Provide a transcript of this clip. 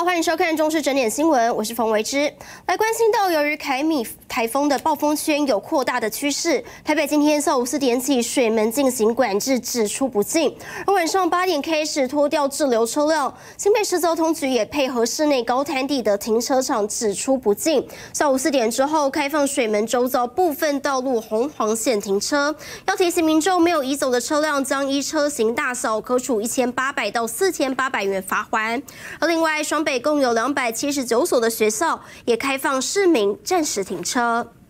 好，欢迎收看中视整点新闻，我是冯维之。来关心到，由于凯米台风的暴风圈有扩大的趋势，台北今天下午4点起水门进行管制，只出不进。而晚上8点开始脱掉滞留车辆，新北市交通局也配合市内高滩地的停车场只出不进。下午4点之后开放水门周遭部分道路红黄线停车，要提醒民众没有移走的车辆将依车型大小可处1800到4800元罚锾。而另外，双北共有279所的学校也开放市民暂时停车。